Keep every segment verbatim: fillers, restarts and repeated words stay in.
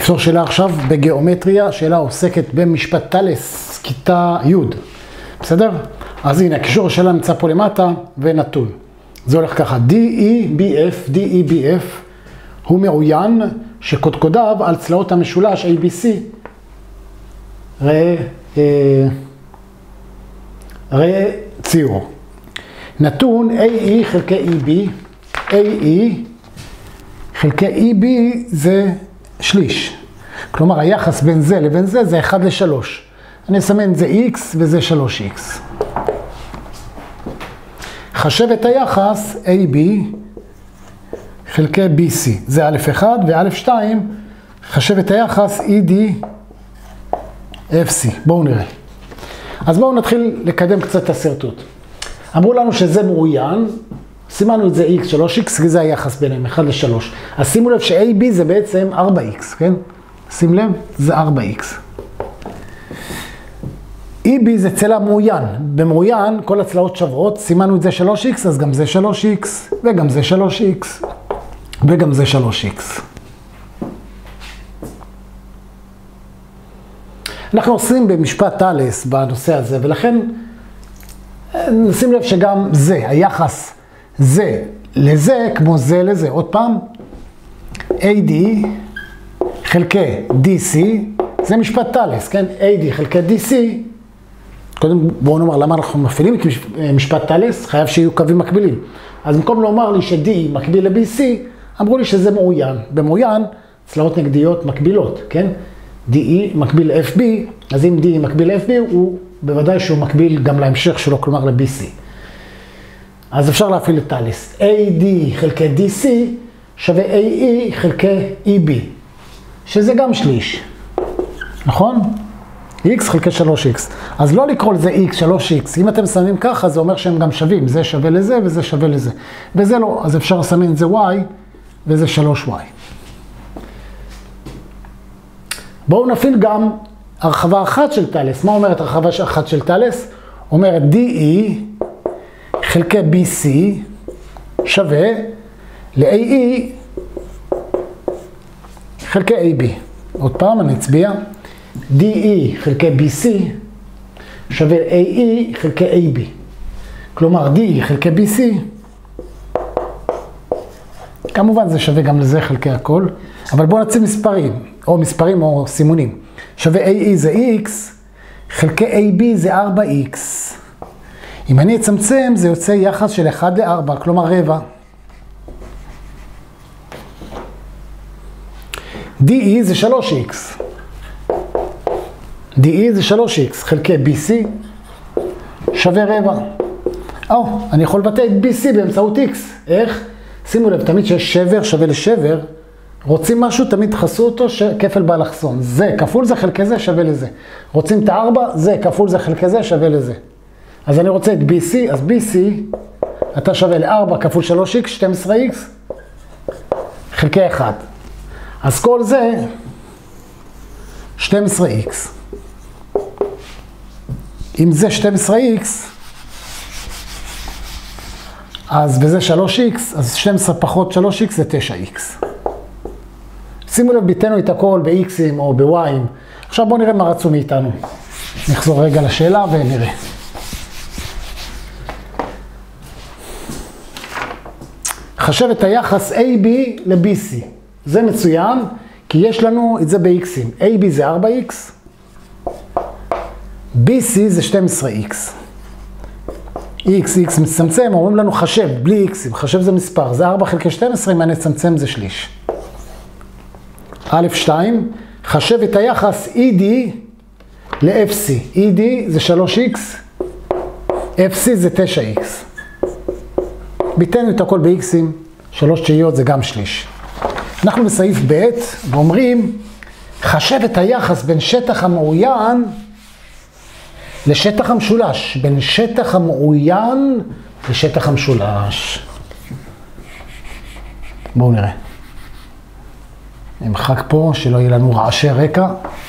נעצור שאלה עכשיו בגיאומטריה, שאלה עוסקת במשפט טלס, כיתה י', בסדר? אז הנה, הקישור השאלה נמצא פה למטה ונתון. זה הולך ככה, די אי בי אף, די אי בי אף הוא מעוין שקודקודיו על צלעות המשולש איי בי סי. ראה, אה, ראה ציור. נתון איי אי חלקי איי בי, איי אי חלקי איי בי זה שליש. כלומר, היחס בין זה לבין זה זה אחד לשלוש. אני אסמן זה x וזה שלוש איקס. חשב את היחס איי בי חלקי בי סי. זה א' אחד ו-א' שתיים. חשב את היחס אי די אף סי. בואו נראה. אז בואו נתחיל לקדם קצת את הסרטוט. אמרו לנו שזה מעוין. סימנו את זה x, שלוש איקס, כי זה היחס ביניהם, אחד לשלוש. אז שימו לב ש-איי בי זה בעצם ארבע איקס, כן? שים לב, זה ארבע איקס. איי בי זה צלע מעוין. במעוין, כל הצלעות שוות, סימנו את זה שלוש איקס, אז גם זה שלוש איקס, וגם זה שלוש איקס, וגם זה שלוש איקס. אנחנו עושים במשפט טלס בנושא הזה, ולכן נשים לב שגם זה, היחס זה לזה, כמו זה לזה. עוד פעם, איי די חלקי די סי, זה משפט טלס, כן? איי די חלקי די סי, קודם בואו נאמר למה אנחנו מפעילים את משפט טלס, חייב שיהיו קווים מקבילים. אז במקום לומר לי ש-D מקביל ל-בי סי, אמרו לי שזה מעוין. במעוין, צלעות נגדיות מקבילות, כן? די אי מקביל ל-אף בי, אז אם D מקביל ל-אף בי, הוא בוודאי שהוא מקביל גם להמשך שלו, כלומר ל-בי סי. אז אפשר להפעיל את טלס. איי די חלקי די סי שווה איי אי חלקי איי בי, שזה גם שליש, נכון? x חלקי שלוש איקס. אז לא לקרוא לזה x, שלוש איקס. אם אתם שמים ככה, זה אומר שהם גם שווים. זה שווה לזה וזה שווה לזה. וזה לא, אז אפשר לסמן את זה y וזה שלוש וואי. בואו נפעיל גם הרחבה אחת של טלס. מה אומרת הרחבה אחת של טלס? אומרת די אי חלקי בי סי שווה ל-איי אי חלקי איי בי. עוד פעם אני אצביע. די אי חלקי בי סי שווה איי אי חלקי איי בי. כלומר, די אי חלקי בי סי, כמובן זה שווה גם לזה חלקי הכל, אבל בואו נציב מספרים, או מספרים או סימונים. שווה איי אי זה x, חלקי איי בי זה ארבע איקס. אם אני אצמצם, זה יוצא יחס של אחד לארבע, כלומר רבע. די אי זה שלוש איקס. די אי זה שלוש איקס, חלקי בי סי שווה רבע. או, אני יכול לבטא את בי סי באמצעות x. איך? שימו לב, תמיד שיש שבר שווה לשבר, רוצים משהו, תמיד תחסו אותו כפל באלכסון. זה כפול זה חלקי זה שווה לזה. רוצים את הארבע, זה כפול זה חלקי זה שווה לזה. אז אני רוצה את בי סי, אז בי סי, אתה שווה ל-ארבע כפול שלוש איקס, שתים עשרה איקס, חלקי אחד. אז כל זה, שתים עשרה איקס. אם זה שתים עשרה איקס, אז וזה שלוש איקס, אז שתים עשרה פחות שלוש איקס זה תשע איקס. שימו לב, ביטאנו את הכל ב-x'ים או ב-y'ים. עכשיו בואו נראה מה רצו מאיתנו. נחזור רגע לשאלה ונראה. חשב את היחס איי בי ל-בי סי. זה מצוין, כי יש לנו את זה ב-x'ים. איי בי זה ארבע איקס, בי סי זה שתים עשרה איקס. x, x מצמצם, אומרים לנו חשב, בלי x'ים. חשב זה מספר, זה ארבע חלקי שתים עשרה, אם אני אצמצם זה שליש. א' שתיים, חשב את היחס איי די ל-אף סי. איי די זה שלוש איקס, אף סי זה תשע איקס. ביטאנו את הכל ב-x'ים, שלוש תשיעיות זה גם שליש. אנחנו בסעיף ב' ואומרים, חשב את היחס בין שטח המעוין לשטח המשולש. בין שטח המעוין לשטח המשולש. בואו נראה. נמחק פה שלא יהיה לנו רעשי רקע.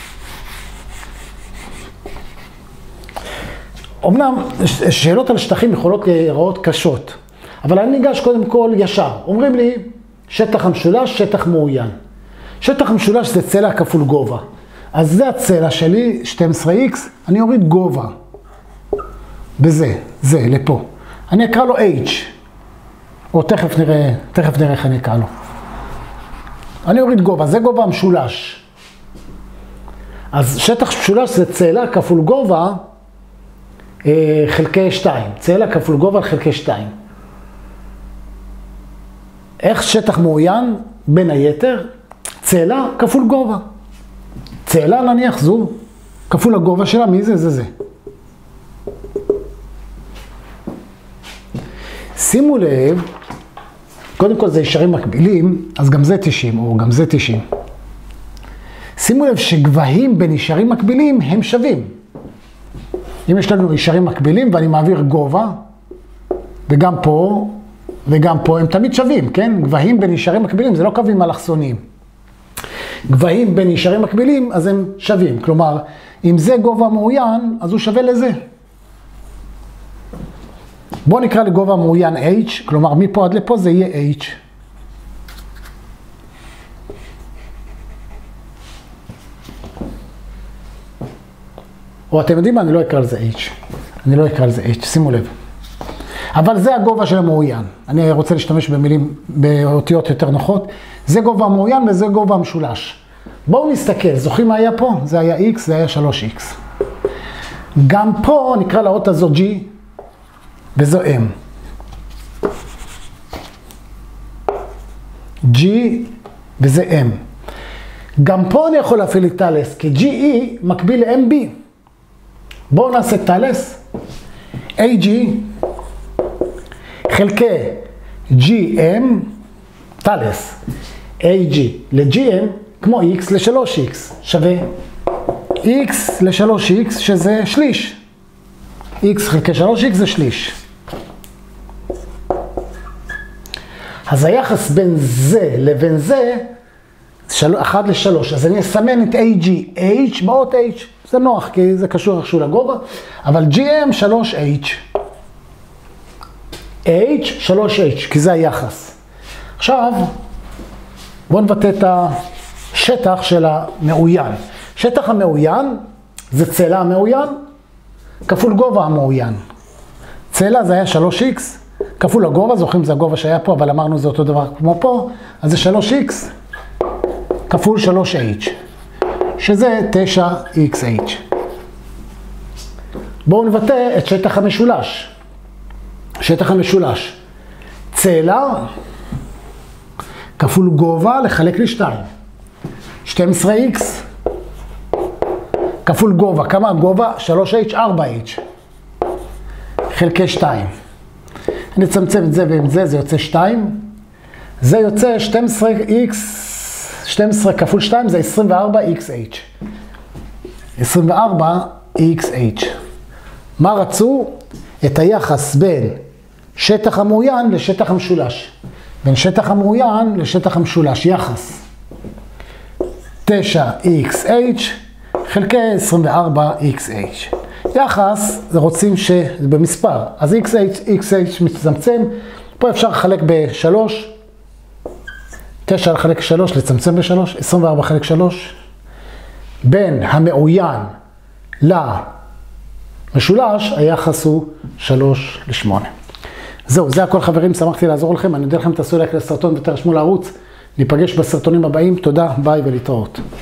אמנם שאלות על שטחים יכולות להיראות קשות, אבל אני ניגש קודם כל ישר. אומרים לי, שטח המשולש, שטח מעוין. שטח משולש זה צלע כפול גובה. אז זה הצלע שלי, שתים עשרה איקס, אני אוריד גובה. בזה, זה, לפה. אני אקרא לו H. או תכף נראה, תכף נראה איך אני אקרא לו. אני אוריד גובה, זה גובה המשולש. אז שטח משולש זה צלע כפול גובה אה, חלקי שתיים. צלע כפול גובה חלקי שתיים. איך שטח מאוין? בין היתר, צלע כפול גובה. צלע נניח זו, כפול הגובה שלה, מי זה? זה זה. שימו לב, קודם כל זה ישרים מקבילים, אז גם זה תשעים, או גם זה תשעים. שימו לב שגבהים בין ישרים מקבילים הם שווים. אם יש לנו ישרים מקבילים ואני מעביר גובה, וגם פה, וגם פה הם תמיד שווים, כן? גבהים בין ישרים מקבילים, זה לא קווים אלכסוניים. גבהים בין ישרים מקבילים, אז הם שווים. כלומר, אם זה גובה מאוין, אז הוא שווה לזה. בואו נקרא לגובה מאוין H, כלומר מפה עד לפה זה יהיה H. או אתם יודעים מה? אני לא אקרא לזה H. אני לא אקרא לזה H, שימו לב. אבל זה הגובה של המאוין. אני רוצה להשתמש במילים, באותיות יותר נוחות. זה גובה המאוין וזה גובה המשולש. בואו נסתכל, זוכרים מה היה פה? זה היה X, זה היה שלוש איקס. גם פה נקרא לאות הזו G, וזו M. G וזה M. גם פה אני יכול להפעיל את טלס, כי G E מקביל ל-M B. בואו נעשה טלס. A G חלקי G M, טלס. A G ל-G M כמו X ל-שלוש איקס שווה X ל-שלוש איקס שזה שליש. X חלקי שלוש איקס זה שליש. אז היחס בין זה לבין זה, אחת לשלוש. אז אני אסמן את A G H באות H. זה נוח, כי זה קשור איכשהו לגובה. אבל G M שלוש H. H שלוש H, כי זה היחס. עכשיו, בואו נבטא את השטח של המאוין. שטח המאוין זה צלע המאוין כפול גובה המאוין. צלע זה היה שלוש איקס. כפול הגובה, זוכרים זה הגובה שהיה פה, אבל אמרנו זה אותו דבר כמו פה, אז זה שלוש איקס כפול שלוש H, שזה תשע איקס H. בואו נבטא את שטח המשולש. שטח המשולש. צלע כפול גובה לחלק לשתיים. שתים עשרה איקס כפול גובה. כמה הגובה? שלוש H, ארבע H. חלקי שתיים. נצמצם את זה ועם זה, זה יוצא שתיים. זה יוצא שתים עשרה איקס, שתים עשרה כפול שתיים זה עשרים וארבע איקס H. עשרים וארבע איקס H. מה רצו? את היחס בין שטח המאוין לשטח המשולש. בין שטח המאוין לשטח המשולש. יחס. תשע איקס H חלקי עשרים וארבע איקס H. יחס, זה רוצים שבמספר, אז X H, X H מצמצם, פה אפשר לחלק ב-שלוש, תשע לחלק ב-שלוש, לצמצם ב-שלוש, עשרים וארבע חלק שלוש, בין המאוין למשולש, היחס הוא שלוש לשמונה. זהו, זה הכל חברים, שמחתי לעזור לכם, אני יודע לכם, תעשו לייק לסרטון ותרשמו לערוץ, ניפגש בסרטונים הבאים, תודה, ביי ולהתראות.